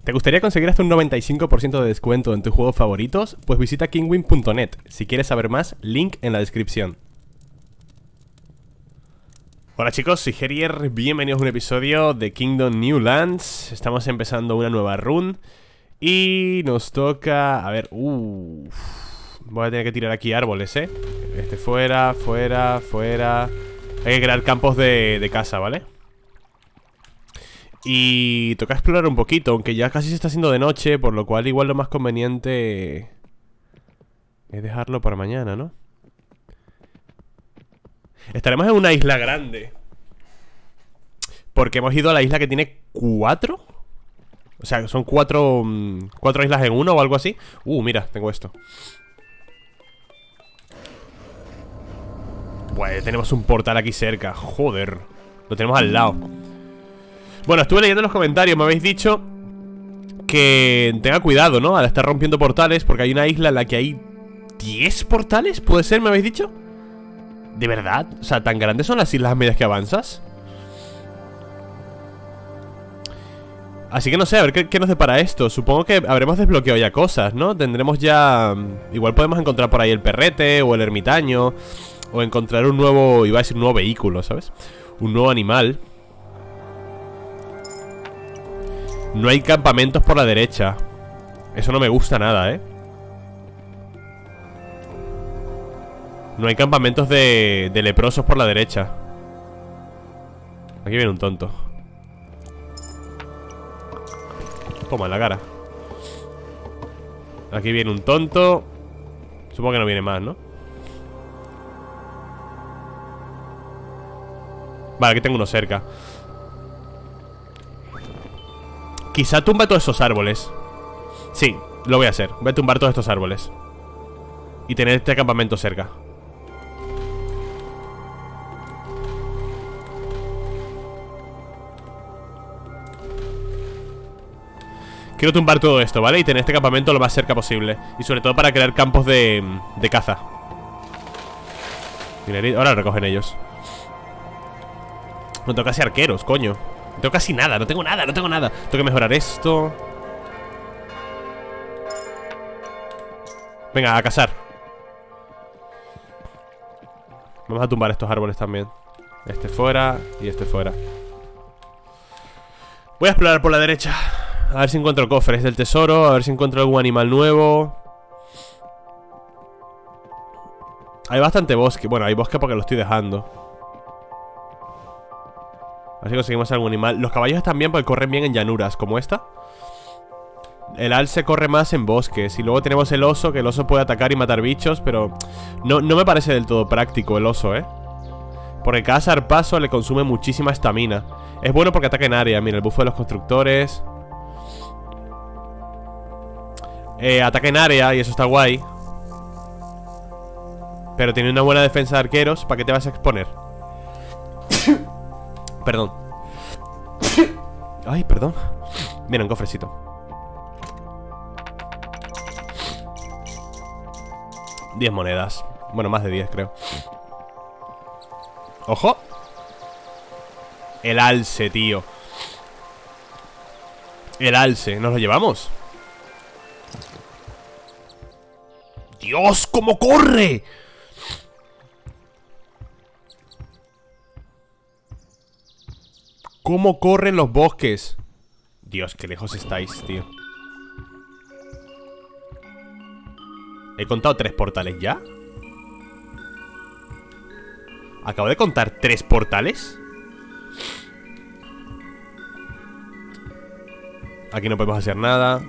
¿Te gustaría conseguir hasta un 95% de descuento en tus juegos favoritos? Pues visita kingwin.net. Si quieres saber más, link en la descripción. Hola chicos, soy Herier, bienvenidos a un episodio de Kingdom New Lands. Estamos empezando una nueva run y nos toca... A ver, voy a tener que tirar aquí árboles, Este fuera, fuera, fuera. Hay que crear campos de casa, ¿vale? Y toca explorar un poquito, aunque ya casi se está haciendo de noche, por lo cual igual lo más conveniente es dejarlo para mañana, ¿no? Estaremos en una isla grande, porque hemos ido a la isla que tiene 4. O sea, son 4 islas en uno o algo así. Mira, tengo esto. Pues tenemos un portal aquí cerca. Joder, lo tenemos al lado. Bueno, estuve leyendo en los comentarios, me habéis dicho que tenga cuidado, ¿no? Al estar rompiendo portales, porque hay una isla en la que hay 10 portales, ¿puede ser? ¿Me habéis dicho? ¿De verdad? O sea, ¿tan grandes son las islas a medida que avanzas? Así que no sé, a ver qué nos depara esto. Supongo que habremos desbloqueado ya cosas, ¿no? Tendremos ya... Igual podemos encontrar por ahí el perrete o el ermitaño, o encontrar un nuevo... Iba a decir un nuevo vehículo, ¿sabes? Un nuevo animal. No hay campamentos por la derecha. Eso no me gusta nada, No hay campamentos de leprosos por la derecha. Aquí viene un tonto. Toma en la cara. Aquí viene un tonto. Supongo que no viene más, ¿no? Vale, aquí tengo uno cerca. Quizá tumba todos esos árboles. Sí, lo voy a hacer. Voy a tumbar todos estos árboles y tener este campamento cerca. Quiero tumbar todo esto, ¿vale? Y tener este campamento lo más cerca posible. Y sobre todo para crear campos de caza. Ahora lo recogen ellos. No tengo casi arqueros, coño. No tengo casi nada, no tengo nada. Tengo que mejorar esto. Venga, a cazar. Vamos a tumbar estos árboles también. Este fuera y este fuera. Voy a explorar por la derecha. A ver si encuentro cofres del tesoro. A ver si encuentro algún animal nuevo. Hay bastante bosque. Bueno, hay bosque porque lo estoy dejando. A ver si conseguimos algún animal. Los caballos están bien porque corren bien en llanuras como esta. El alce corre más en bosques. Y luego tenemos el oso, que el oso puede atacar y matar bichos, pero no me parece del todo práctico el oso, porque cada zarpazo le consume muchísima estamina. Es bueno porque ataca en área. Mira, el bufo de los constructores. Ataca en área y eso está guay. Pero tiene una buena defensa de arqueros. ¿Para qué te vas a exponer? Perdón. Ay, perdón. Mira, un cofrecito. 10 monedas. Bueno, más de 10 creo. ¡Ojo! El alce, tío. El alce, ¿nos lo llevamos? ¡Dios, cómo corre! ¿Cómo corren los bosques? Dios, qué lejos estáis, tío. He contado 3 portales ya. Acabo de contar 3 portales. Aquí no podemos hacer nada.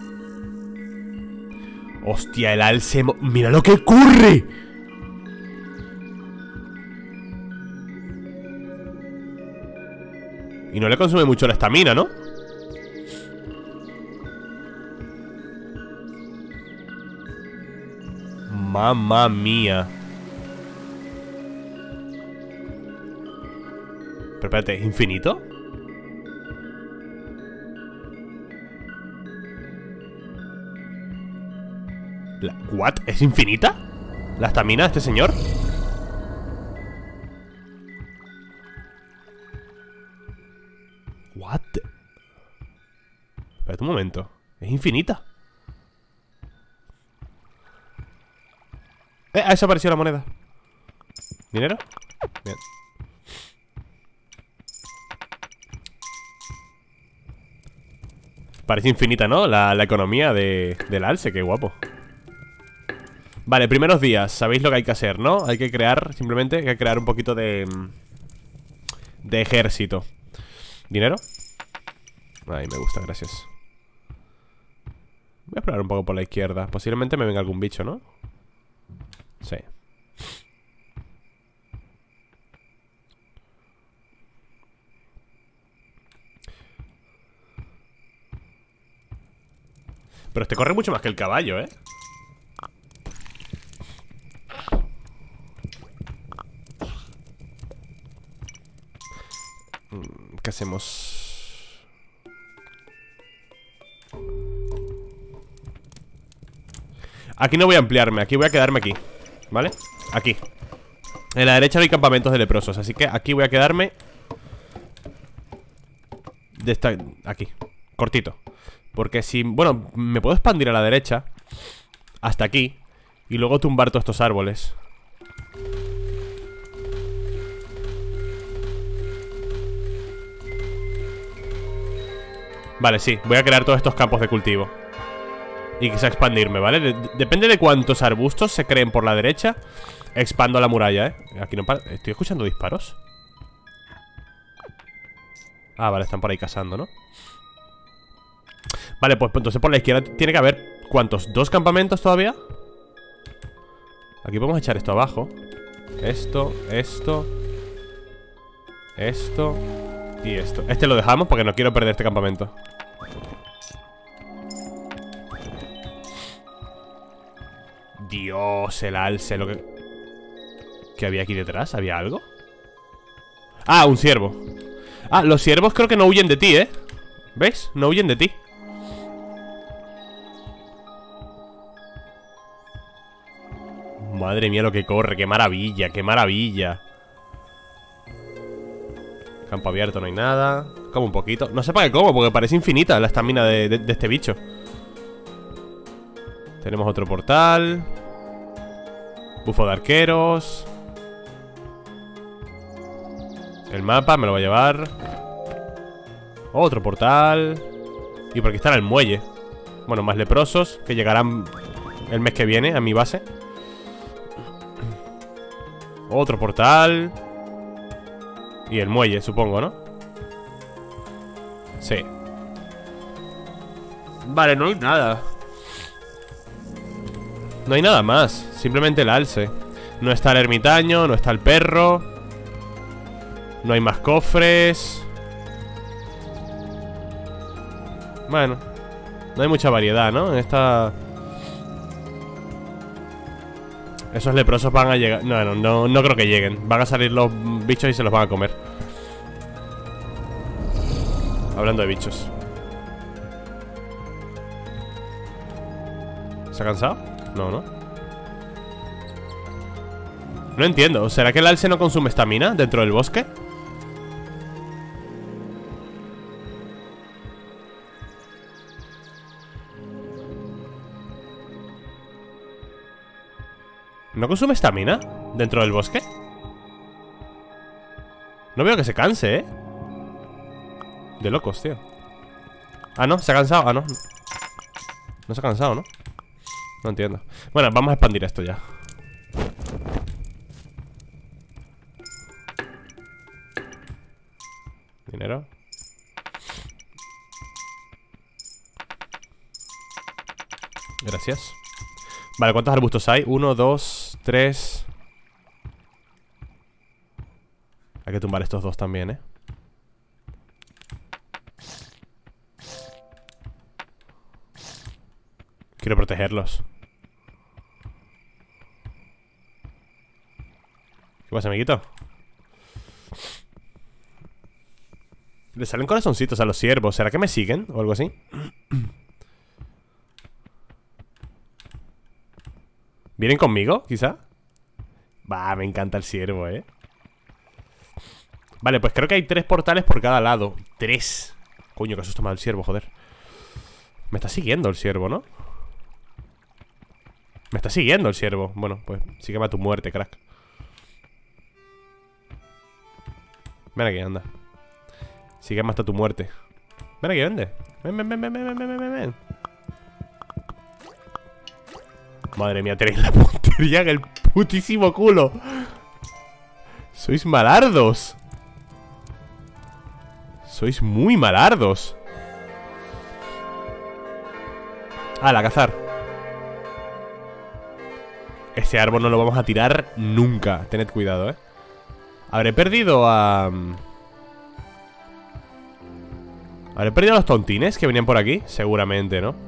Hostia, el alce... ¡Mira lo que corre! Y no le consume mucho la estamina, ¿no? Mamma mía. Pero espérate, ¿es infinito? ¿What? ¿Es infinita? ¿La estamina de este señor? Espérate un momento. Es infinita. Ha desaparecido la moneda. ¿Dinero? Bien. Parece infinita, ¿no? La economía del alce, qué guapo. Vale, primeros días. Sabéis lo que hay que hacer, ¿no? Hay que crear, simplemente, hay que crear un poquito de ejército. ¿Dinero? Ahí me gusta, gracias. Voy a explorar un poco por la izquierda. Posiblemente me venga algún bicho, ¿no? Sí. Pero este corre mucho más que el caballo, ¿eh? ¿Qué hacemos? Aquí no voy a ampliarme, aquí voy a quedarme aquí. ¿Vale? Aquí. En la derecha no hay campamentos de leprosos, así que aquí voy a quedarme. Aquí, cortito. Porque si, bueno, me puedo expandir a la derecha hasta aquí y luego tumbar todos estos árboles. Vale, sí, voy a crear todos estos campos de cultivo y quizá expandirme, ¿vale? Depende de cuántos arbustos se creen por la derecha. Expando la muralla, ¿eh? Aquí no para. Estoy escuchando disparos. Ah, vale, están por ahí cazando, ¿no? Vale, pues entonces por la izquierda tiene que haber... ¿Cuántos? ¿2 campamentos todavía? Aquí podemos echar esto abajo. Esto y esto. Este lo dejamos porque no quiero perder este campamento. Dios, el alce, lo que... ¿Qué había aquí detrás? ¿Había algo? Ah, un ciervo. Ah, los ciervos creo que no huyen de ti, ¿eh? ¿Ves? No huyen de ti. Madre mía lo que corre, qué maravilla, qué maravilla. Campo abierto, no hay nada. Como un poquito, no sé para qué como, porque parece infinita la estamina de este bicho. Tenemos otro portal. Bufo de arqueros. El mapa me lo voy a llevar. Otro portal. Y por aquí está el muelle. Bueno, más leprosos que llegarán el mes que viene a mi base. Otro portal. Y el muelle, supongo, ¿no? Sí. Vale, no hay nada. No hay nada más. Simplemente el alce. No está el ermitaño, no está el perro. No hay más cofres. Bueno, no hay mucha variedad, ¿no? En esta... Esos leprosos van a llegar... No creo que lleguen. Van a salir los bichos y se los van a comer. Hablando de bichos. ¿Se ha cansado? No. No entiendo. ¿Será que el alce no consume estamina dentro del bosque? ¿No consume estamina dentro del bosque? No veo que se canse, ¿eh? De locos, tío. Ah, no, se ha cansado. Ah, no. No se ha cansado, ¿no? No entiendo. Bueno, vamos a expandir esto ya. Dinero. Gracias. Vale, ¿cuántos arbustos hay? 1, 2, 3. Hay que tumbar estos dos también, ¿eh? Quiero protegerlos. ¿Qué pasa, amiguito? Le salen corazoncitos a los ciervos. ¿Será que me siguen o algo así? ¿Vienen conmigo, quizá? Bah, me encanta el ciervo, ¿eh? Vale, pues creo que hay 3 portales por cada lado. 3. Coño, que susto me da el ciervo, joder. Me está siguiendo el ciervo, ¿no? Me está siguiendo el ciervo. Bueno, pues sígueme a tu muerte, crack. Ven aquí, anda. Sígueme hasta tu muerte. Ven aquí, vende. Ven. Madre mía, tenéis la puntería en el putísimo culo. Sois malardos. Sois muy malardos. A cazar. Ese árbol no lo vamos a tirar nunca. Tened cuidado, Habré perdido a... ¿Habré perdido a los tontines que venían por aquí? Seguramente, ¿no?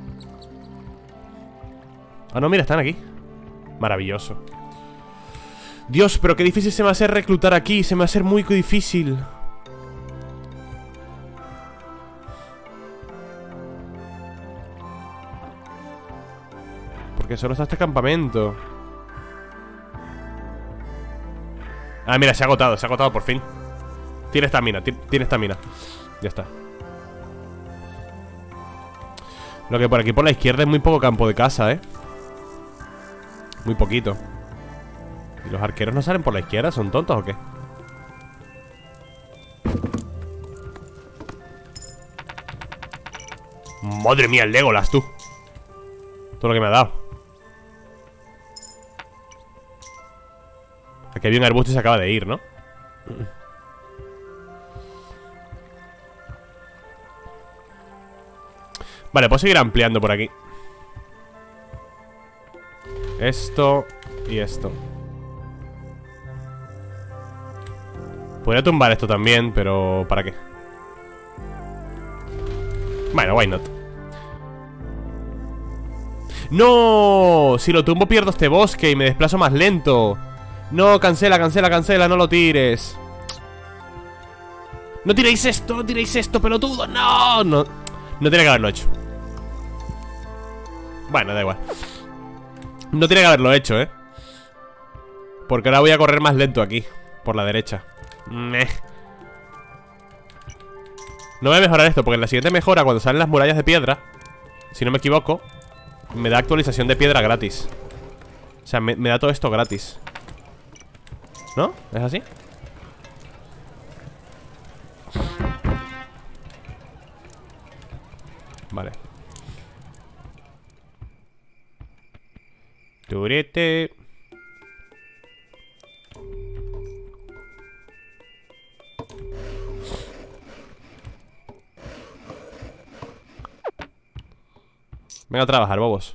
Ah, no, mira, están aquí. Maravilloso. Dios, pero qué difícil se me va a hacer reclutar aquí. Se me va a hacer muy difícil. Porque solo está este campamento. Ah, mira, se ha agotado por fin. Tiene estamina, tiene estamina. Ya está. Lo que por aquí por la izquierda es muy poco campo de caza, muy poquito. ¿Y los arqueros no salen por la izquierda? ¿Son tontos o qué? Madre mía, el Legolas, tú. Todo lo que me ha dado. Aquí había un arbusto y se acaba de ir, ¿no? Vale, puedo seguir ampliando por aquí. Esto y esto. Podría tumbar esto también, pero ¿para qué? Bueno, why not. ¡No! Si lo tumbo pierdo este bosque y me desplazo más lento. No, cancela, no lo tires. No tiréis esto, pelotudo. No, no tiene que haberlo hecho. Bueno, da igual. No tiene que haberlo hecho, porque ahora voy a correr más lento aquí, por la derecha. No voy a mejorar esto, porque en la siguiente mejora, cuando salen las murallas de piedra, si no me equivoco, me da actualización de piedra gratis. O sea, me da todo esto gratis. ¿No? ¿Es así? Vale. Turete. Venga a trabajar, bobos.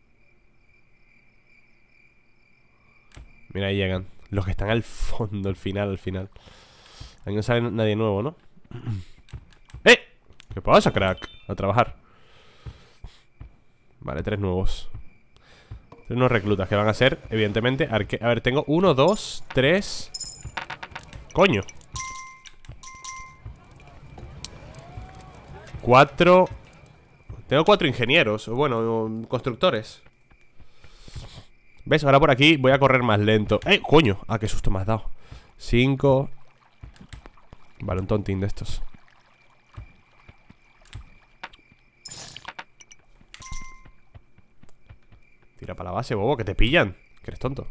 Mira, ahí llegan. Los que están al fondo, al final. Ahí no sale nadie nuevo, ¿no? ¡Eh! ¿Qué pasa, crack? A trabajar. Vale, 3 nuevos. 3 nuevos reclutas que van a ser, evidentemente, a ver, tengo 1, 2, 3. ¡Coño! 4. Tengo 4 ingenieros. Bueno, constructores. ¿Ves? Ahora por aquí voy a correr más lento. ¡Eh! ¡Coño! Ah, qué susto me has dado. 5. Vale, un tontín de estos. Tira para la base, bobo, que te pillan. Que eres tonto.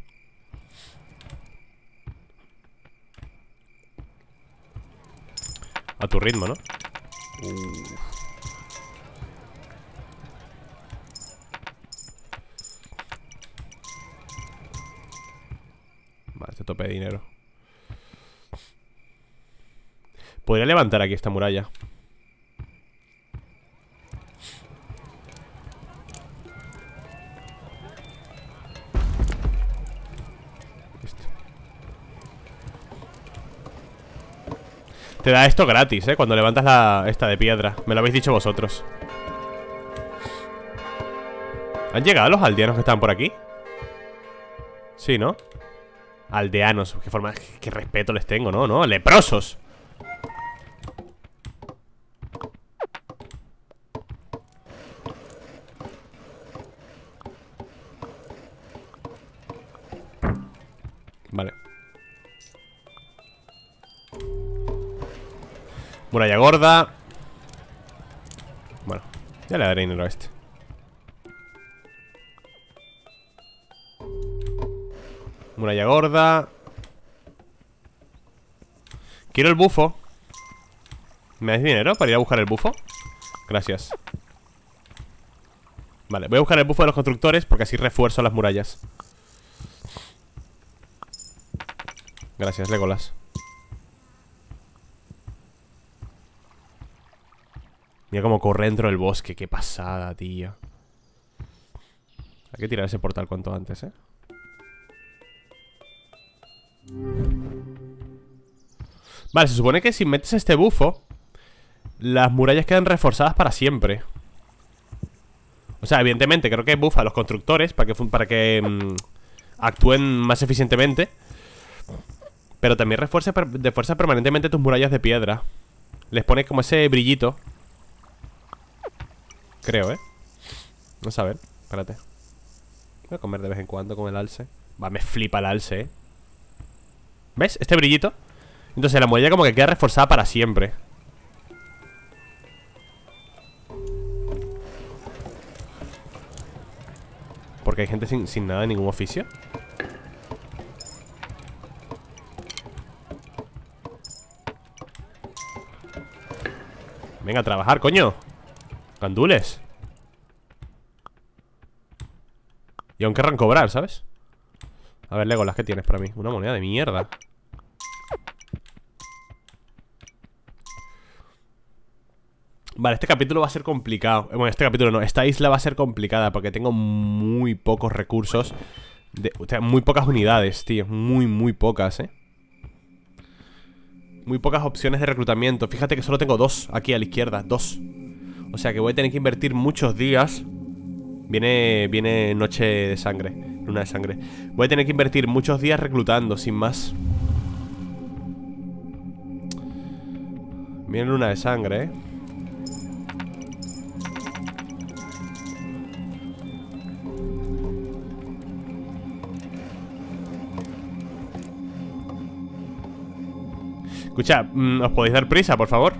A tu ritmo, ¿no? Vale, este tope de dinero. Podría levantar aquí esta muralla. Listo. Te da esto gratis, cuando levantas esta de piedra. Me lo habéis dicho vosotros. ¿Han llegado los aldeanos que estaban por aquí? Sí, ¿no? Aldeanos, qué respeto les tengo, ¿no? ¿No? ¡Leprosos! Vale. Muralla gorda. Bueno, Ya le daré dinero a este. Muralla gorda. Quiero el bufo. ¿Me das dinero para ir a buscar el bufo? Gracias. Vale, voy a buscar el bufo de los constructores porque así refuerzo las murallas. Gracias, Legolas. Mira cómo corre dentro del bosque. Qué pasada, tío. Hay que tirar ese portal cuanto antes, ¿eh? Vale, se supone que si metes este bufo, las murallas quedan reforzadas para siempre. O sea, evidentemente creo que bufa a los constructores para que actúen más eficientemente. Pero también refuerza permanentemente tus murallas de piedra. Les pone como ese brillito. Creo, ¿eh? Vamos a ver, espérate. Voy a comer de vez en cuando con el alce. Va, me flipa el alce, ¿eh? ¿Ves? Este brillito. Entonces la muralla como que queda reforzada para siempre. Porque hay gente sin nada, ningún oficio. Venga a trabajar, coño. Gandules. Y aún querrán cobrar, ¿sabes? A ver, Legolas, ¿qué tienes para mí? Una moneda de mierda. Vale, este capítulo va a ser complicado. Bueno, este capítulo no, esta isla va a ser complicada porque tengo muy pocos recursos o sea, muy pocas unidades, tío. Muy pocas, muy pocas opciones de reclutamiento. Fíjate que solo tengo 2 aquí a la izquierda, 2. O sea que voy a tener que invertir muchos días. Viene noche de sangre, luna de sangre. Voy a tener que invertir muchos días reclutando, sin más. Viene luna de sangre, Escucha, ¿os podéis dar prisa, por favor?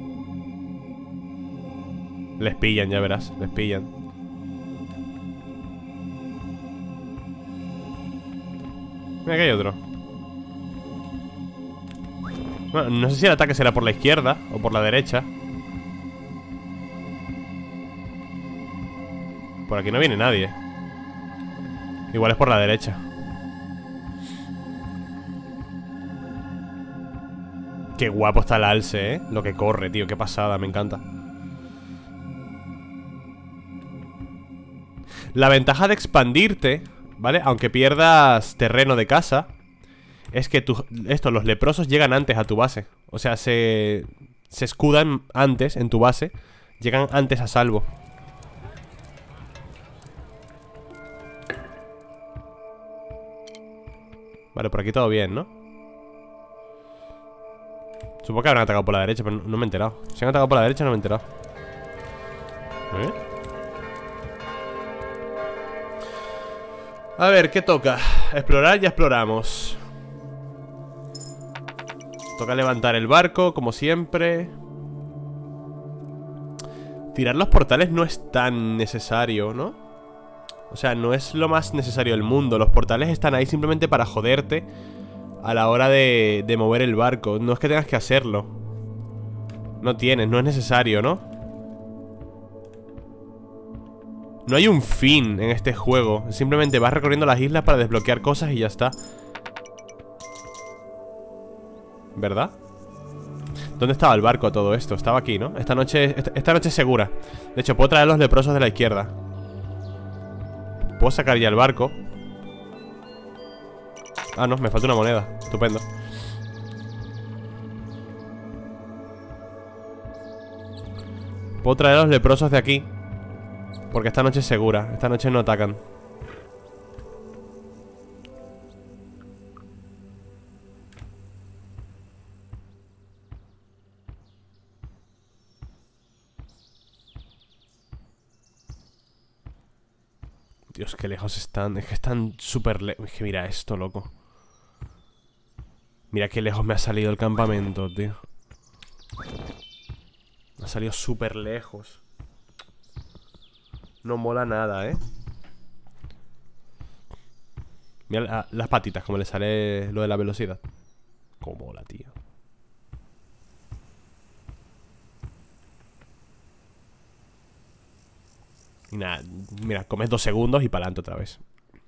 Les pillan, ya verás, les pillan. Mira que hay otro. Bueno, no sé si el ataque será por la izquierda o por la derecha. Por aquí no viene nadie. Igual es por la derecha. Qué guapo está el alce, Lo que corre, tío, qué pasada, me encanta. La ventaja de expandirte, ¿vale? Aunque pierdas terreno de casa, es que los leprosos llegan antes a tu base. O sea, se escudan antes en tu base. Llegan antes a salvo. Vale, por aquí todo bien, ¿no? Supongo que habrán atacado por la derecha, pero no me he enterado. Si han atacado por la derecha no me he enterado. A ver, ¿qué toca? Explorar, ya exploramos. Toca levantar el barco, como siempre. Tirar los portales no es tan necesario, ¿no? O sea, no es lo más necesario del mundo. Los portales están ahí simplemente para joderte a la hora de mover el barco. No es que tengas que hacerlo. No tienes, no es necesario, ¿no? No hay un fin en este juego. Simplemente vas recorriendo las islas para desbloquear cosas y ya está. ¿Verdad? ¿Dónde estaba el barco a todo esto? Estaba aquí, ¿no? Esta noche es segura. De hecho, puedo traer los leprosos de la izquierda. Puedo sacar ya el barco. Ah, no, me falta una moneda. Estupendo. Puedo traer a los leprosos de aquí porque esta noche es segura. Esta noche no atacan. Dios, qué lejos están. Es que están súper lejos. Es que mira esto, loco. Mira qué lejos me ha salido el campamento, tío. Me ha salido súper lejos. No mola nada, ¿eh? Mira las patitas, como le sale lo de la velocidad. Cómo mola, tío. Y nada, mira, comes 2 segundos y para adelante otra vez.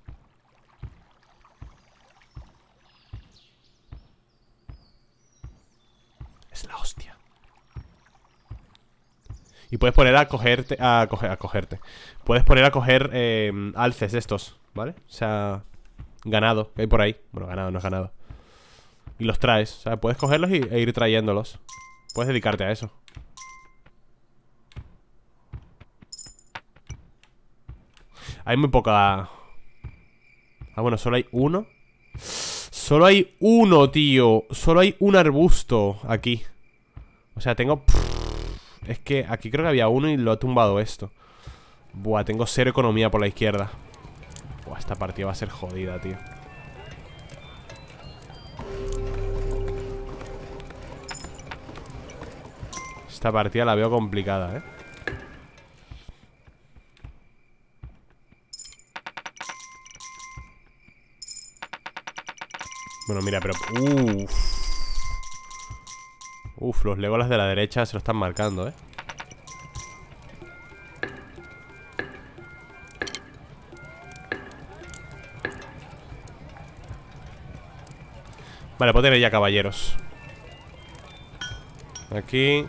Es la hostia. Y puedes poner a cogerte. A cogerte. Puedes poner a coger alces de estos, ¿vale? O sea, ganado, que hay por ahí. Bueno, ganado, no es ganado. Y los traes, o sea, puedes cogerlos e ir trayéndolos. Puedes dedicarte a eso. Hay muy poca... Ah, bueno, solo hay uno. Solo hay uno, tío. Solo hay un arbusto aquí. O sea, tengo... Es que aquí creo que había uno y lo ha tumbado esto. Buah, tengo 0 economía por la izquierda. Buah, esta partida va a ser jodida, tío. Esta partida la veo complicada, ¿eh? Bueno, mira, pero... Uf, los Legolas de la derecha se lo están marcando, ¿eh? Vale, puedo tener ya caballeros. Aquí.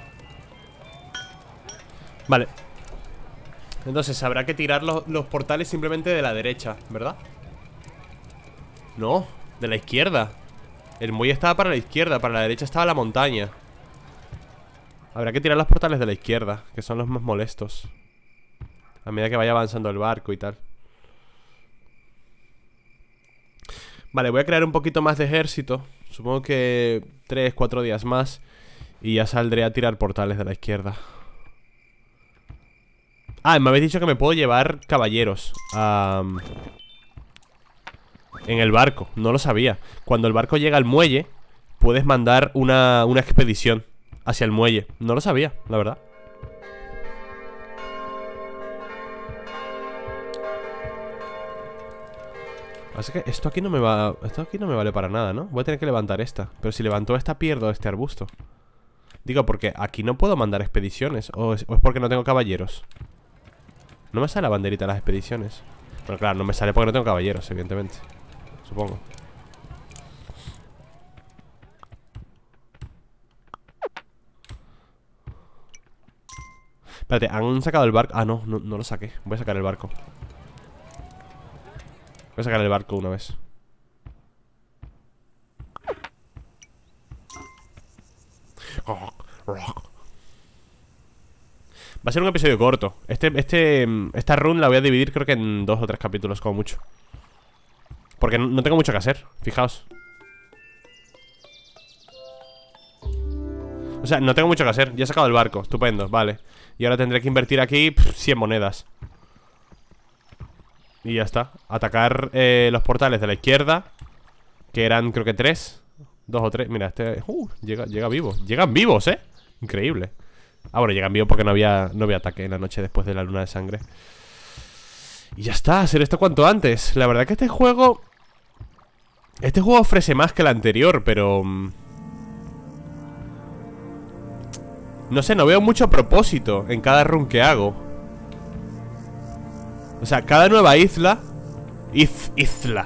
Vale. Entonces habrá que tirar los portales simplemente de la derecha, ¿verdad? No, de la izquierda. El muelle estaba para la izquierda, para la derecha estaba la montaña. Habrá que tirar los portales de la izquierda, que son los más molestos, a medida que vaya avanzando el barco y tal. Vale, voy a crear un poquito más de ejército. Supongo que 3, 4 días más y ya saldré a tirar portales de la izquierda. Ah, me habéis dicho que me puedo llevar caballeros en el barco, no lo sabía. Cuando el barco llega al muelle, puedes mandar una expedición hacia el muelle. No lo sabía, la verdad. Así que esto aquí no me va... Esto aquí no me vale para nada, ¿no? Voy a tener que levantar esta. Pero si levanto esta pierdo este arbusto. Digo, porque aquí no puedo mandar expediciones. ¿O es porque no tengo caballeros? No me sale la banderita de las expediciones. Bueno, claro, no me sale porque no tengo caballeros, evidentemente. Supongo. Espérate, ¿han sacado el barco? Ah, no lo saqué. Voy a sacar el barco. Voy a sacar el barco una vez. Va a ser un episodio corto. Esta run la voy a dividir creo que en 2 o 3 capítulos como mucho. Porque no tengo mucho que hacer, fijaos. O sea, no tengo mucho que hacer. Ya he sacado el barco, estupendo, vale. Y ahora tendré que invertir aquí 100 monedas. Y ya está. Atacar los portales de la izquierda, que eran creo que 3, 2 o 3. Mira, llega vivo. Llegan vivos, increíble. Ah, bueno, llegan vivos porque no había ataque en la noche después de la luna de sangre. Y ya está, hacer esto cuanto antes. La verdad que este juego ofrece más que el anterior, pero... no sé, no veo mucho propósito en cada run que hago. O sea, cada nueva isla... Isla.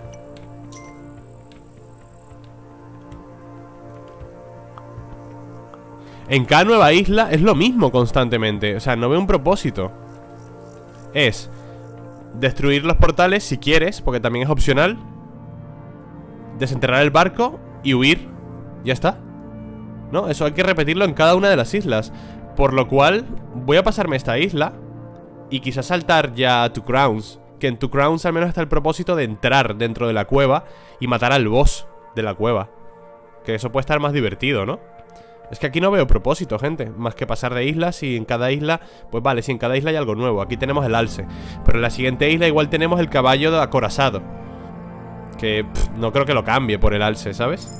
En cada nueva isla es lo mismo constantemente. O sea, no veo un propósito. Es destruir los portales si quieres, porque también es opcional. Desenterrar el barco y huir. Ya está. ¿No? Eso hay que repetirlo en cada una de las islas. Por lo cual, voy a pasarme esta isla y quizás saltar ya a Two Crowns. Que en Two Crowns al menos está el propósito de entrar dentro de la cueva y matar al boss de la cueva. Que eso puede estar más divertido, ¿no? Es que aquí no veo propósito, gente. Más que pasar de islas y en cada isla... Pues vale, sí, en cada isla hay algo nuevo. Aquí tenemos el alce. Pero en la siguiente isla igual tenemos el caballo acorazado. Que no creo que lo cambie por el alce, ¿sabes?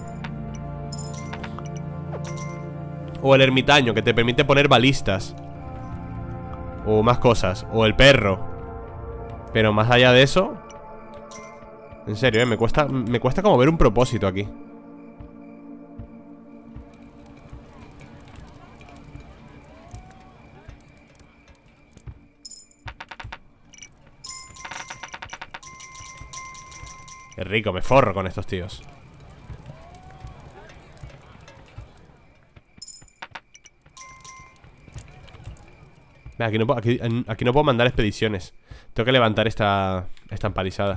O el ermitaño, que te permite poner balistas. O más cosas. O el perro. Pero más allá de eso... En serio, me cuesta como ver un propósito aquí. Qué rico, me forro con estos tíos. Aquí no puedo mandar expediciones. Tengo que levantar esta empalizada.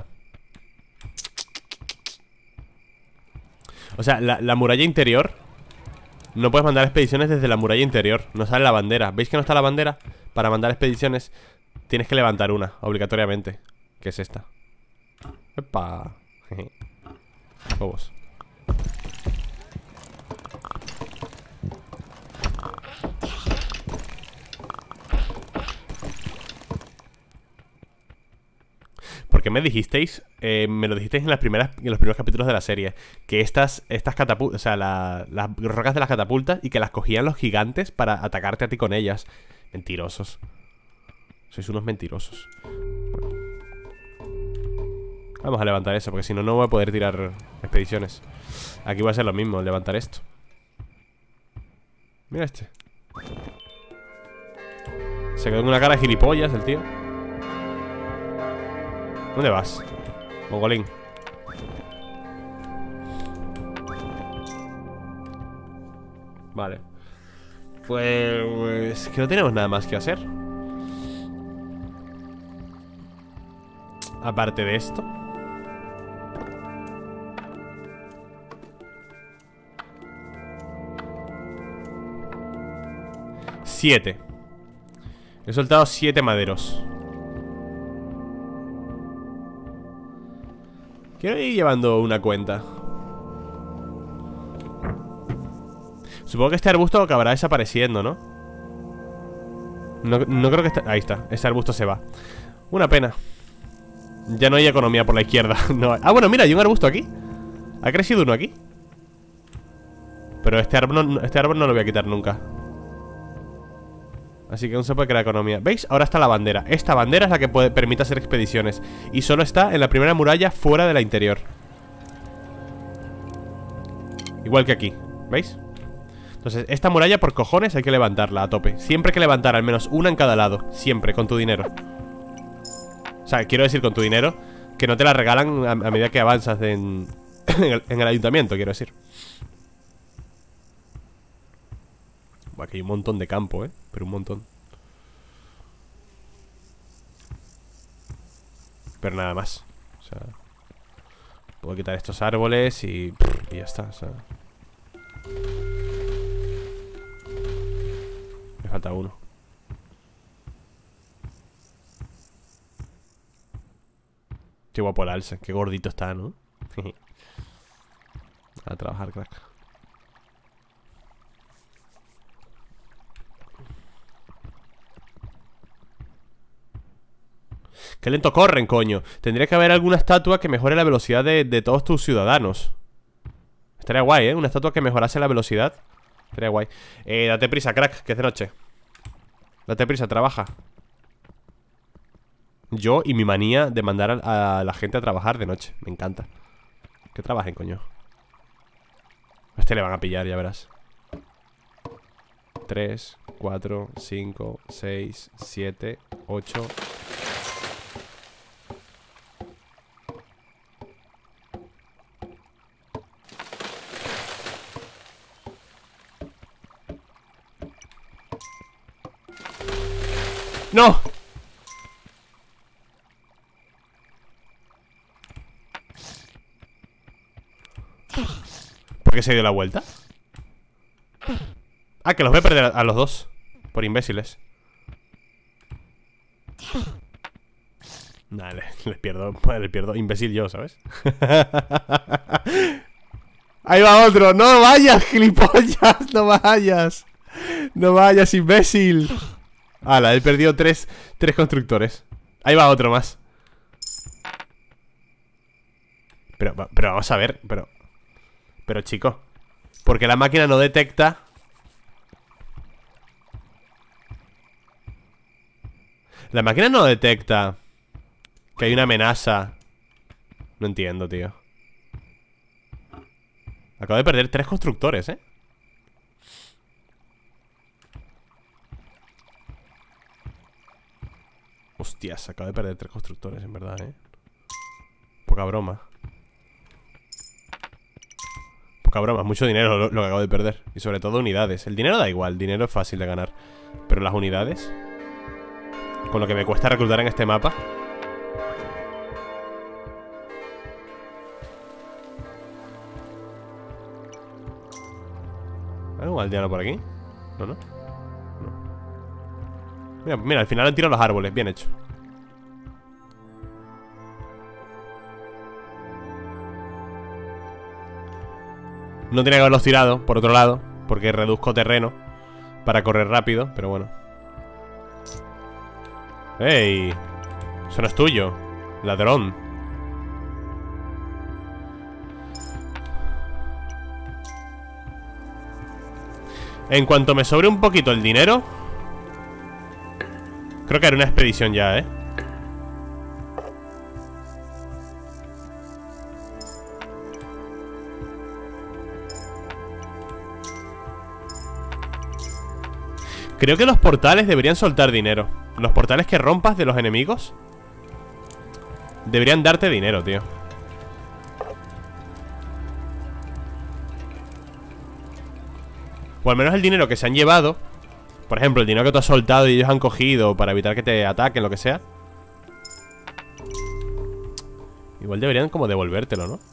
O sea, la muralla interior. No puedes mandar expediciones desde la muralla interior. No sale la bandera. ¿Veis que no está la bandera? Para mandar expediciones tienes que levantar una, obligatoriamente. Que es esta. ¡Epa! Huevos. ¿Por qué me dijisteis? Me lo dijisteis en los primeros capítulos de la serie. Que estas catapultas, o sea, las rocas de las catapultas, y que las cogían los gigantes para atacarte a ti con ellas. Mentirosos. Sois unos mentirosos. Bueno. Vamos a levantar eso, porque si no, no voy a poder tirar expediciones. Aquí va a ser lo mismo, levantar esto. Mira este. Se quedó con una cara de gilipollas el tío. ¿Dónde vas? Mongolín. Vale. Pues... que no tenemos nada más que hacer. Aparte de esto. Siete. He soltado 7 maderos. Quiero ir llevando una cuenta. Supongo que este arbusto acabará desapareciendo, ¿no? No creo que... Ahí está, ese arbusto se va. Una pena. Ya no hay economía por la izquierda. No hay... Ah, bueno, mira, hay un arbusto aquí. Ha crecido uno aquí. Pero este árbol no lo voy a quitar nunca. Así que aún se puede crear economía. ¿Veis? Ahora está la bandera. Esta bandera es la que permite hacer expediciones. Y solo está en la primera muralla, fuera de la interior. Igual que aquí, ¿veis? Entonces, esta muralla por cojones hay que levantarla a tope. Siempre hay que levantar al menos una en cada lado. Siempre, con tu dinero. O sea, quiero decir con tu dinero, que no te la regalan a medida que avanzas en el ayuntamiento, quiero decir. Buah, aquí hay un montón de campo, pero un montón. Pero nada más. O sea, puedo quitar estos árboles y ya está, o sea. Me falta uno. Qué guapo el alce, qué gordito está, ¿no? A trabajar, crack. Qué lento corren, coño. Tendría que haber alguna estatua que mejore la velocidad de todos tus ciudadanos. Estaría guay, ¿eh? Una estatua que mejorase la velocidad. Estaría guay. Date prisa, crack, que es de noche. Date prisa, trabaja. Yo y mi manía de mandar a la gente a trabajar de noche. Me encanta. Que trabajen, coño. A este le van a pillar, ya verás. 3, 4, 5, 6, 7, 8. ¡No! ¿Por qué se dio la vuelta? Ah, que los voy a perder a los dos. Por imbéciles. Dale, les pierdo imbécil yo, ¿sabes? Ahí va otro. ¡No vayas, gilipollas! ¡No vayas! ¡No vayas, imbécil! Hala, he perdido tres constructores. Ahí va otro más. Pero vamos a ver. Pero chico, porque la máquina no detecta. La máquina no detecta que hay una amenaza. No entiendo, tío. Acabo de perder 3 constructores, ¿eh? Hostias, acabo de perder 3 constructores, en verdad, ¿eh? Poca broma. Poca broma, mucho dinero lo que acabo de perder. Y sobre todo unidades. El dinero da igual, el dinero es fácil de ganar. Pero las unidades, con lo que me cuesta reclutar en este mapa. ¿Hay un aldeano por aquí? No, no. Mira, mira, al final han tirado los árboles, bien hecho. No tenía que haberlos tirado, por otro lado, porque reduzco terreno para correr rápido, pero bueno. ¡Ey! Eso no es tuyo, ladrón. En cuanto me sobre un poquito el dinero, creo que haré una expedición ya, ¿eh? Creo que los portales deberían soltar dinero. Los portales que rompas de los enemigos deberían darte dinero, tío. O al menos el dinero que se han llevado. Por ejemplo, el dinero que tú has soltado y ellos han cogido para evitar que te ataquen, lo que sea. Igual deberían como devolvértelo, ¿no?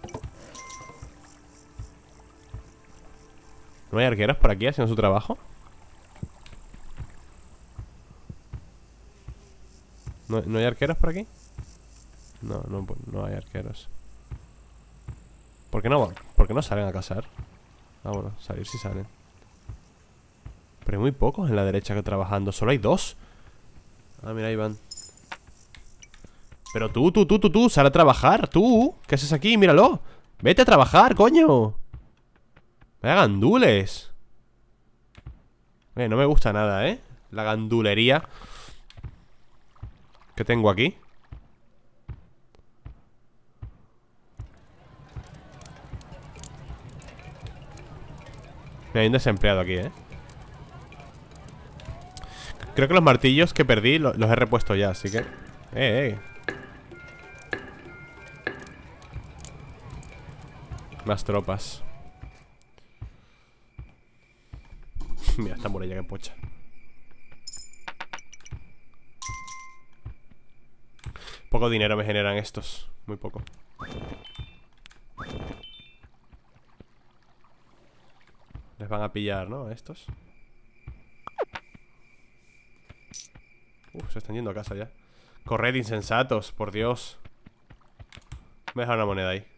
¿No hay arqueros por aquí haciendo su trabajo? ¿No hay arqueros por aquí? No hay arqueros. ¿Por qué no salen a cazar? Ah, bueno, salir sí salen. Pero hay muy pocos en la derecha que trabajando. Solo hay 2. Ah, mira, ahí van. Pero tú, sal a trabajar, tú. ¿Qué haces aquí? Míralo. Vete a trabajar, coño. Vaya gandules. No me gusta nada, ¿eh? La gandulería que tengo aquí. Hay un desempleado aquí, ¿eh? Creo que los martillos que perdí los he repuesto ya, así que... Más tropas. Mira esta muralla que pocha. Poco dinero me generan estos. Muy poco. Les van a pillar, ¿no? A estos. Se están yendo a casa ya. Corred, insensatos, por Dios. Me he dejado una moneda ahí.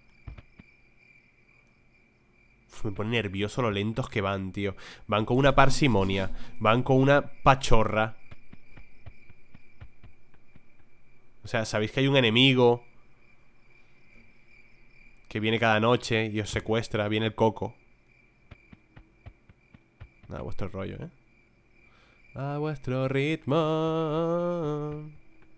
Me pone nervioso lo lentos que van, tío. Van con una parsimonia. Van con una pachorra. O sea, sabéis que hay un enemigo que viene cada noche y os secuestra. Viene el coco. A vuestro rollo, ¿eh? A vuestro ritmo.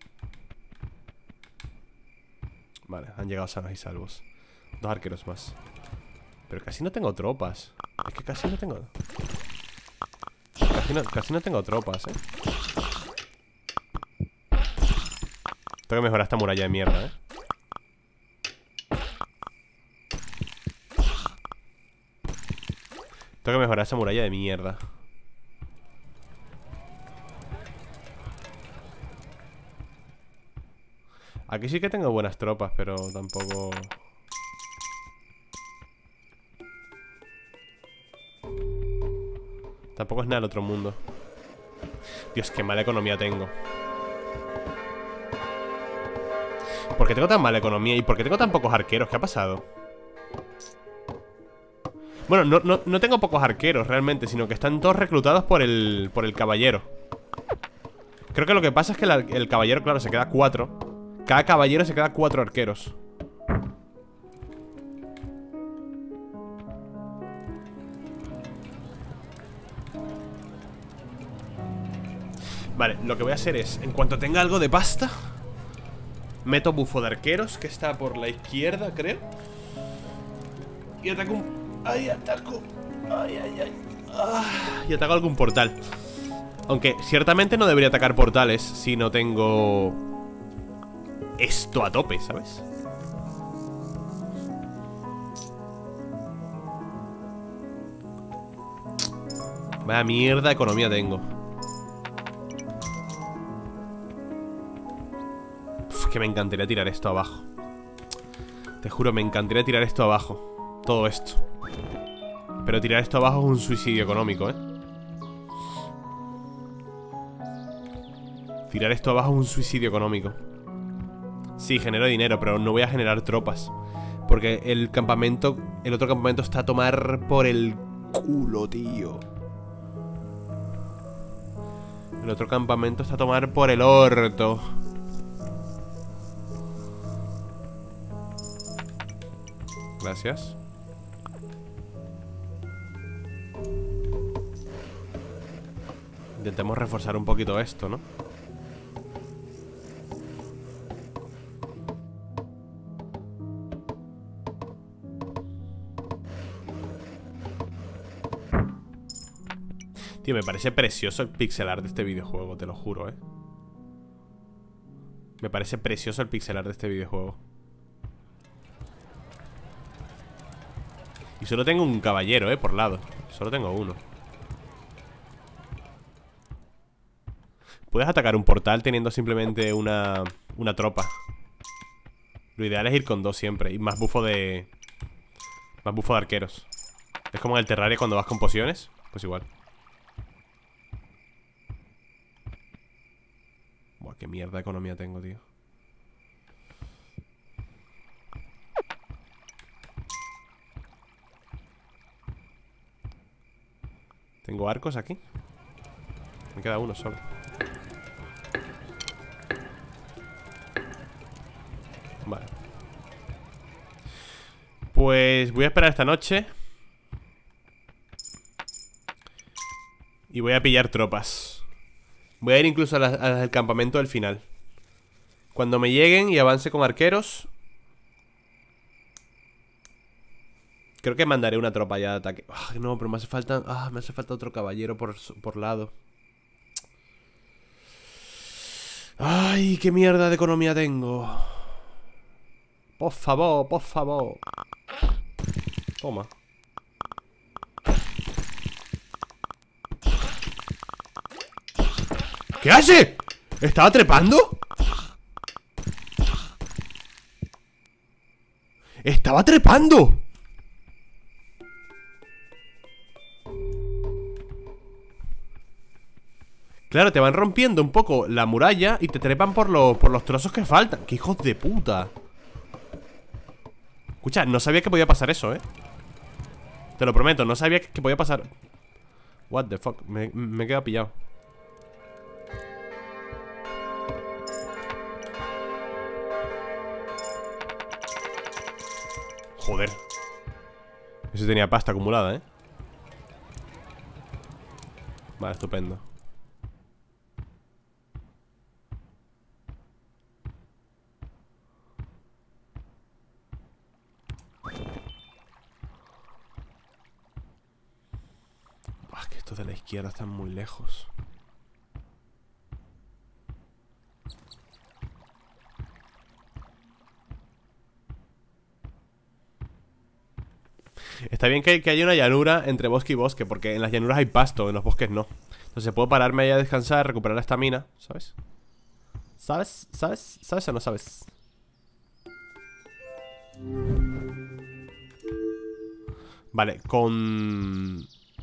Vale, han llegado sanos y salvos. 2 arqueros más. Pero casi no tengo tropas. Es que casi no tengo... Casi no tengo tropas, ¿eh? Tengo que mejorar esta muralla de mierda, ¿eh? Tengo que mejorar esa muralla de mierda. Aquí sí que tengo buenas tropas, pero tampoco... Tampoco es nada el otro mundo. Dios, qué mala economía tengo. ¿Por qué tengo tan mala economía? ¿Y por qué tengo tan pocos arqueros? ¿Qué ha pasado? Bueno, no tengo pocos arqueros realmente, sino que están todos reclutados por el caballero. Creo que lo que pasa es que el caballero, claro, se queda 4. Cada caballero se queda 4 arqueros. Vale, lo que voy a hacer es, en cuanto tenga algo de pasta, meto bufo de arqueros, que está por la izquierda, creo. Y ataco un... ¡Ay, ataco! ¡Ay, ay, ay! Y ataco algún portal. Aunque ciertamente no debería atacar portales si no tengo esto a tope, ¿sabes? Vaya mierda de economía tengo. Que me encantaría tirar esto abajo. Te juro, me encantaría tirar esto abajo. Todo esto. Pero tirar esto abajo es un suicidio económico, ¿eh? Tirar esto abajo es un suicidio económico. Sí, genero dinero, pero no voy a generar tropas. Porque el campamento... El otro campamento está a tomar por el culo, tío. El otro campamento está a tomar por el orto. Gracias. Intentemos reforzar un poquito esto, ¿no? Tío, me parece precioso el pixel art de este videojuego, te lo juro, ¿eh? Me parece precioso el pixel art de este videojuego. Y solo tengo un caballero, por lado. Solo tengo uno. Puedes atacar un portal teniendo simplemente una tropa. Lo ideal es ir con dos siempre. Y más bufo de... Más bufo de arqueros. Es como en el Terraria cuando vas con pociones. Pues igual. Buah, qué mierda de economía tengo, tío. ¿Tengo arcos aquí? Me queda uno solo. Vale. Pues voy a esperar esta noche. Y voy a pillar tropas. Voy a ir incluso a las del campamento del final. Cuando me lleguen y avance con arqueros, creo que mandaré una tropa ya de ataque. No, pero me hace falta... me hace falta otro caballero por lado. Ay, qué mierda de economía tengo. Por favor, por favor. Toma. ¿Qué hace? ¿Estaba trepando? ¡Estaba trepando! Claro, te van rompiendo un poco la muralla y te trepan por los trozos que faltan. ¡Qué hijos de puta! Escucha, no sabía que podía pasar eso, ¿eh? Te lo prometo, no sabía que podía pasar. What the fuck, me he quedado pillado. Joder. Eso tenía pasta acumulada, ¿eh? Vale, estupendo. Que estos de la izquierda están muy lejos. Está bien que haya una llanura entre bosque y bosque, porque en las llanuras hay pasto, en los bosques no. Entonces puedo pararme ahí a descansar, recuperar la estamina, ¿sabes? ¿Sabes? ¿Sabes? ¿Sabes o no sabes? Vale, con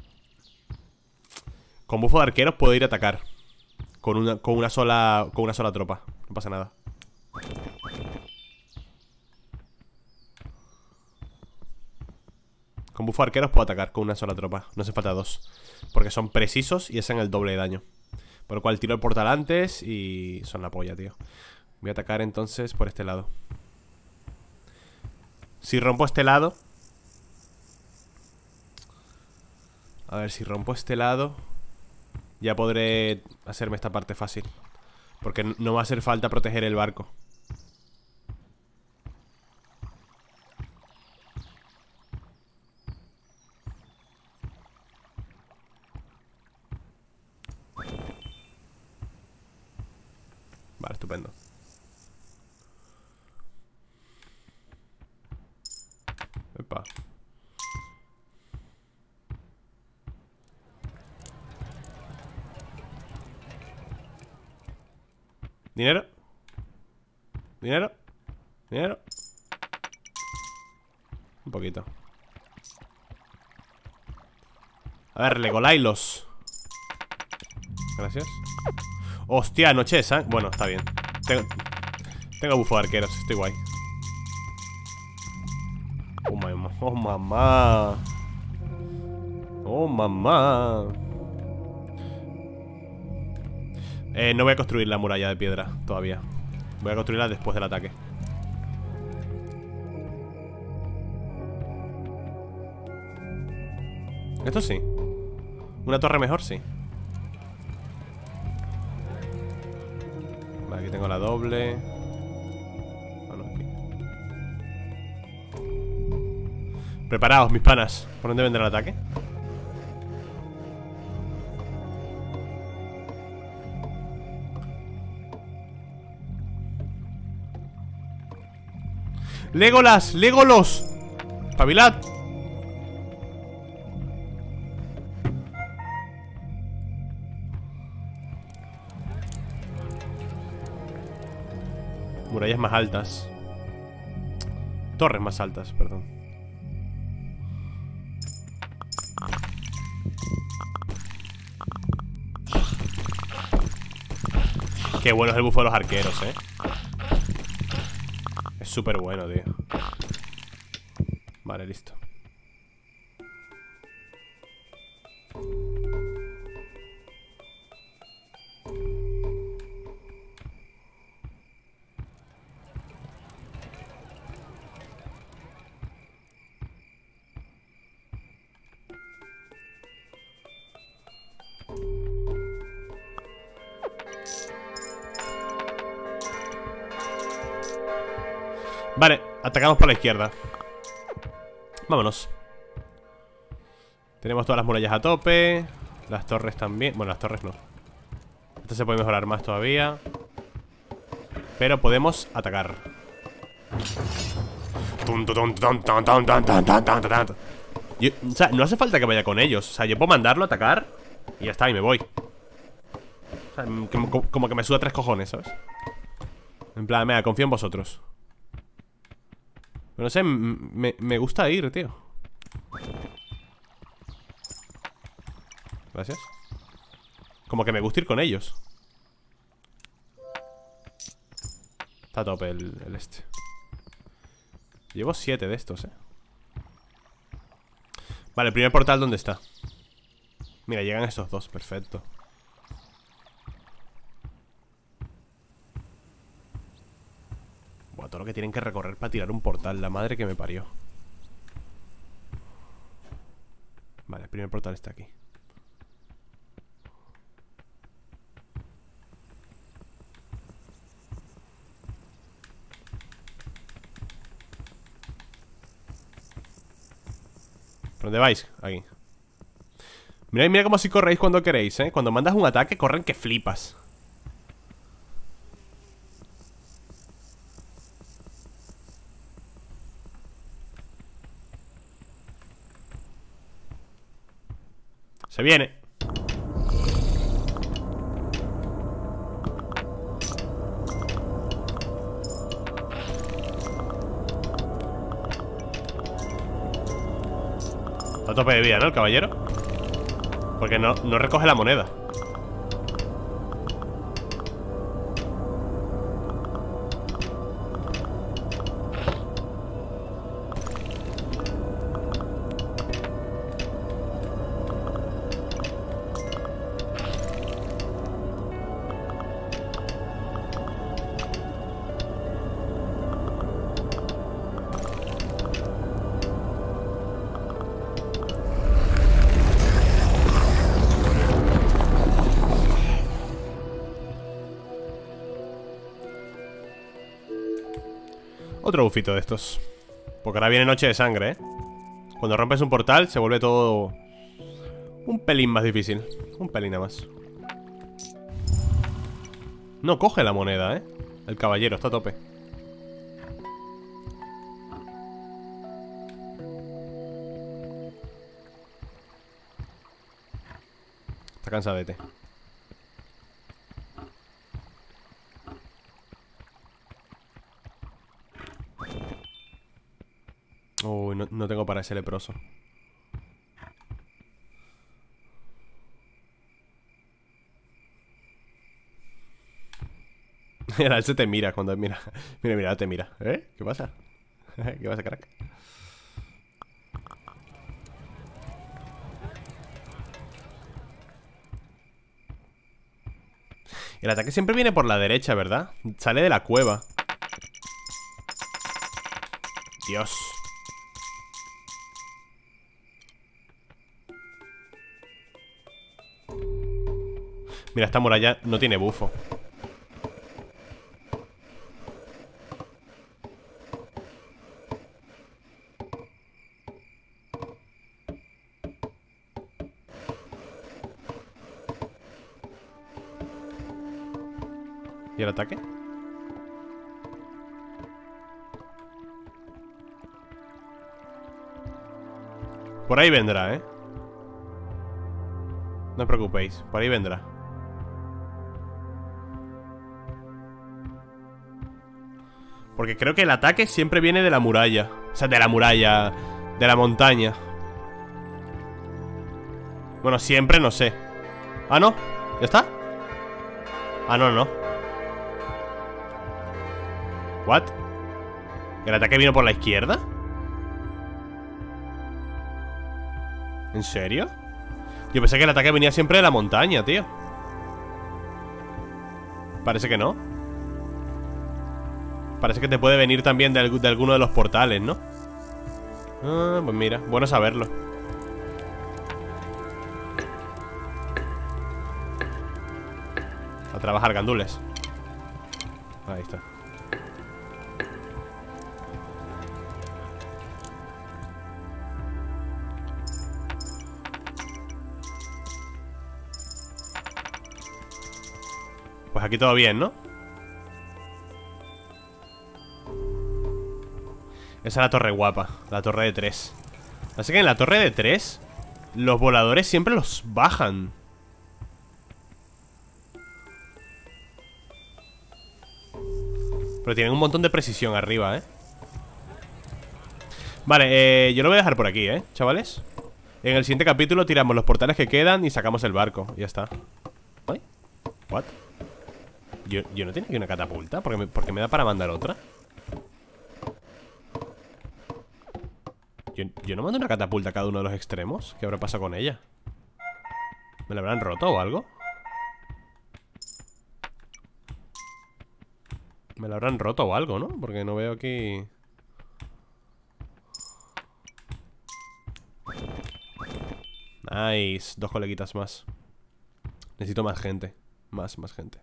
bufo de arqueros puedo ir a atacar con una sola tropa. No pasa nada. Con bufo de arqueros puedo atacar con una sola tropa. No hace falta dos, porque son precisos y hacen el doble de daño. Por lo cual tiro el portal antes y son la polla, tío. Voy a atacar entonces por este lado. Si rompo este lado... A ver, si rompo este lado... ya podré hacerme esta parte fácil. Porque no va a hacer falta proteger el barco. Vale, estupendo. Epa. ¿Dinero? ¿Dinero? ¿Dinero? Un poquito. A ver, Legolailos. Gracias. Hostia, noche esa. Bueno, está bien. Tengo bufo de arqueros, estoy guay. Oh, mamá. Oh, mamá. Oh, mamá. No voy a construir la muralla de piedra todavía. Voy a construirla después del ataque. Esto sí. Una torre mejor, sí. Vale, aquí tengo la doble. Bueno, aquí. Preparaos, mis panas. ¿Por dónde vendrá el ataque? ¡Legolas! ¡Legolos! ¡Espabilad! Murallas más altas. Torres más altas, perdón. Qué bueno es el bufo de los arqueros, Es súper bueno, tío. Vale, listo. Vale, atacamos por la izquierda. Vámonos. Tenemos todas las murallas a tope. Las torres también. Bueno, las torres no. Esto se puede mejorar más todavía. Pero podemos atacar. O sea, no hace falta que vaya con ellos. O sea, yo puedo mandarlo a atacar y ya está, y me voy. O sea, como que me suda tres cojones, ¿sabes? En plan, mira, confío en vosotros. Pero no sé, me gusta ir, tío. Gracias. Como que me gusta ir con ellos. Está a tope el este. Llevo 7 de estos, Vale, el primer portal, ¿dónde está? Mira, llegan estos dos, perfecto. Buah, todo lo que tienen que recorrer para tirar un portal. La madre que me parió. Vale, el primer portal está aquí. ¿Por dónde vais? Aquí. Mira, mira cómo si corréis cuando queréis, Cuando mandas un ataque, corren que flipas. Se viene. A tope de vida, ¿no? El caballero. Porque no recoge la moneda. Otro bufito de estos. Porque ahora viene noche de sangre, ¿eh? Cuando rompes un portal se vuelve todo un pelín más difícil. Un pelín nada más. No coge la moneda, ¿eh? El caballero está a tope. Está cansadete. Uy, no tengo para ese leproso. El alce te mira cuando mira. Mira, te mira. ¿Eh? ¿Qué pasa? ¿Qué pasa, crack? El ataque siempre viene por la derecha, ¿verdad? Sale de la cueva. Dios. Mira, esta muralla no tiene bufo. ¿Y el ataque? Por ahí vendrá, ¿eh? No os preocupéis, por ahí vendrá. Porque creo que el ataque siempre viene de la muralla. O sea, de la muralla, de la montaña. Bueno, siempre no sé. Ah, ¿no? ¿Ya está? Ah, no. ¿What? ¿El ataque vino por la izquierda? ¿En serio? Yo pensé que el ataque venía siempre de la montaña, tío. Parece que no. Parece que te puede venir también de alguno de los portales, ¿no? Ah, pues mira, bueno saberlo. A trabajar, gandules. Ahí está. Pues aquí todo bien, ¿no? Esa es la torre guapa, la torre de 3. Así que en la torre de 3 los voladores siempre los bajan. Pero tienen un montón de precisión arriba, ¿eh? Vale, yo lo voy a dejar por aquí, chavales. En el siguiente capítulo tiramos los portales que quedan y sacamos el barco. Y ya está. ¿Ay? ¿What? Yo no tengo aquí una catapulta. ¿Por qué me da para mandar otra? Yo no mando una catapulta a cada uno de los extremos. ¿Qué habrá pasado con ella? ¿Me la habrán roto o algo? Me la habrán roto o algo, ¿no? Porque no veo aquí... Nice, 2 coleguitas más. Necesito más gente. Más gente.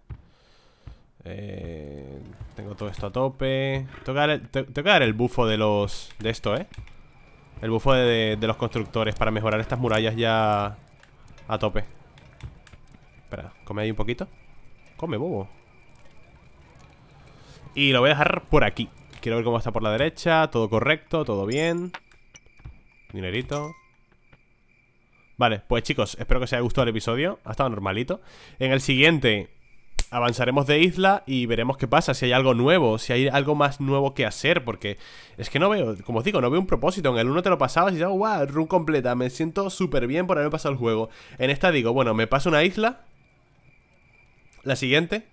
Tengo todo esto a tope. Tengo que dar el bufo de los... De esto, el bufo de los constructores para mejorar estas murallas ya a tope. Espera, come ahí un poquito. Come, bobo. Y lo voy a dejar por aquí. Quiero ver cómo está por la derecha. Todo correcto, todo bien. Dinerito. Vale, pues chicos, espero que os haya gustado el episodio. Ha estado normalito. En el siguiente avanzaremos de isla y veremos qué pasa, si hay algo nuevo, si hay algo más nuevo que hacer, porque es que no veo, como os digo, no veo un propósito. En el 1 te lo pasabas y dices, wow, run completa, me siento súper bien por haber pasado el juego. En esta digo, bueno, me paso una isla, la siguiente,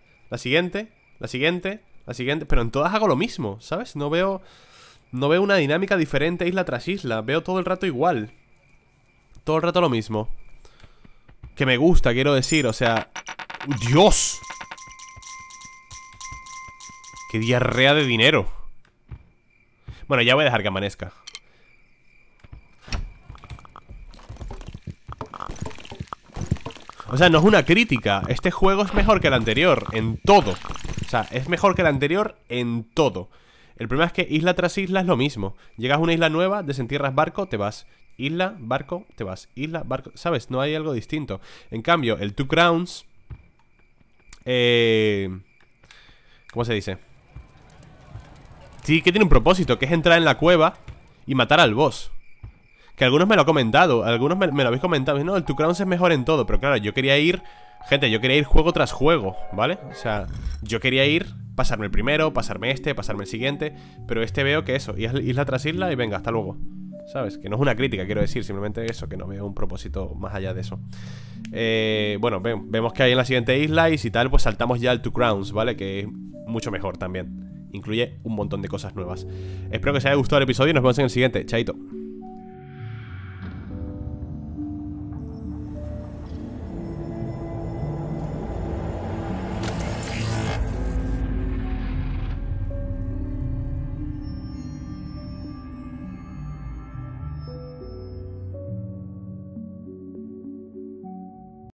pero en todas hago lo mismo, ¿sabes? No veo una dinámica diferente isla tras isla, veo todo el rato igual. Todo el rato lo mismo. Que me gusta, quiero decir, o sea... ¡Dios! ¡Qué diarrea de dinero! Bueno, ya voy a dejar que amanezca. O sea, no es una crítica. Este juego es mejor que el anterior, en todo. O sea, es mejor que el anterior en todo. El problema es que isla tras isla es lo mismo. Llegas a una isla nueva, desentierras barco, te vas. Isla, barco, te vas. Isla, barco, ¿sabes? No hay algo distinto. En cambio, el Two Crowns ¿cómo se dice? Sí que tiene un propósito, que es entrar en la cueva y matar al boss. Que algunos me lo han comentado, algunos me lo habéis comentado. No, el Two Crowns es mejor en todo. Pero claro, yo quería ir, gente, yo quería ir juego tras juego, ¿vale? O sea, yo quería ir, pasarme el primero, pasarme este, pasarme el siguiente. Pero este veo que eso, isla tras isla y venga, hasta luego, ¿sabes? Que no es una crítica, quiero decir, simplemente eso, que no veo un propósito más allá de eso. Bueno, vemos que hay en la siguiente isla y si tal, pues saltamos ya al Two Crowns, ¿vale? Que es mucho mejor también. Incluye un montón de cosas nuevas. Espero que os haya gustado el episodio y nos vemos en el siguiente. Chaito.